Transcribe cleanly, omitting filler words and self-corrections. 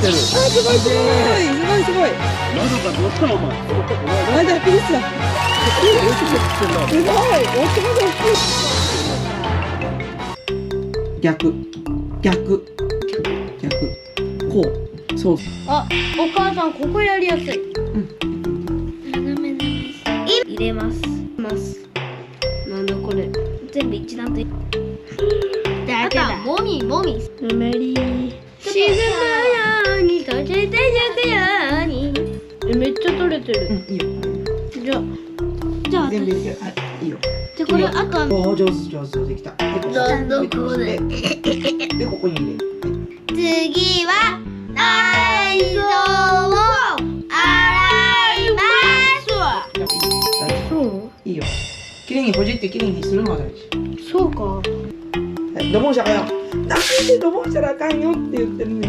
てる。 あ、すごいすごいすごいすごい。 窓がどうしたお前。 あ、じゃあピースだ。すごい。おっちまで大きい。逆こう。そう。 あ、お母さんここやりやすい。 斜めに入れます。なんだこれ。全部一段と。あとはもみもみ。 ぬめり沈むように閉じてゆくように。めっちゃ取れてる。 いいよ。 じゃあ全部いける。はい、いいよ。 じゃあこれあとはおお、上手できた。で、ここなんだこれ。 で、ここに入れる。 次は内臓を洗います。そう？ いいよ。きれいにほじってきれいにするのが大事。 そうか。 はい、ドボンしたらあかんよ。なんでドボンしたらあかんよって言ってるのに。